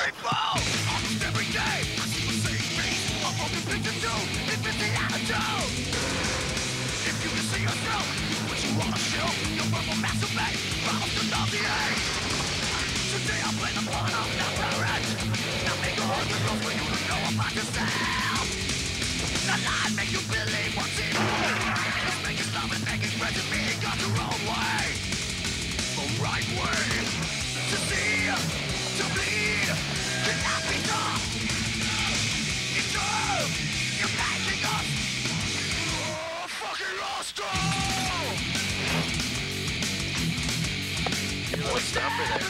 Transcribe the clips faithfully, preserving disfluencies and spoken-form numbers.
Almost every day I see the same face, a broken picture too. It's missing attitude. If you can see yourself, do what you wanna show. Your verbal masturbate, promise to love the hate. Today I play the part of the parent. Not make a hard the rules for you to know about yourself. The lie make you believe what's in it's making love and making friends and being on your own way. The right way to see, to bleed, cannot be done. It's true, you're making us oh, fucking lost all. What's the upper there?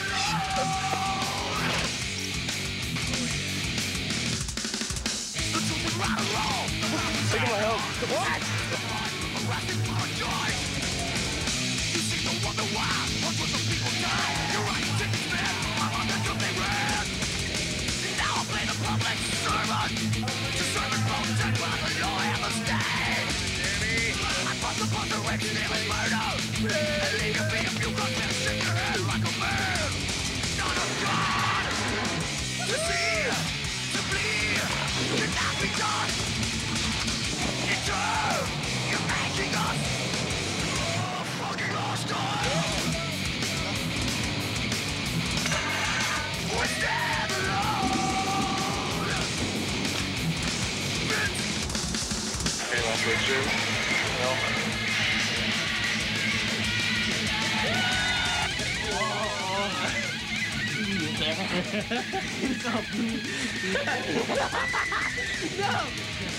The truth is right or wrong. Look at my hope. What? Arrested for a choice. You seem to wonder why. What was the people die? You're right, tickets man. I'm on the truth they read. Now I play the public servant. To serve and protect by the law and the state. I bust the bust the rape, stealing murder. And leave you be if you got me shake your head like a man. Not a god. To see, to bleed, cannot be done. It's true, you're making us oh, fucking lost all. We're stand alone. Hey, last picture. No. No!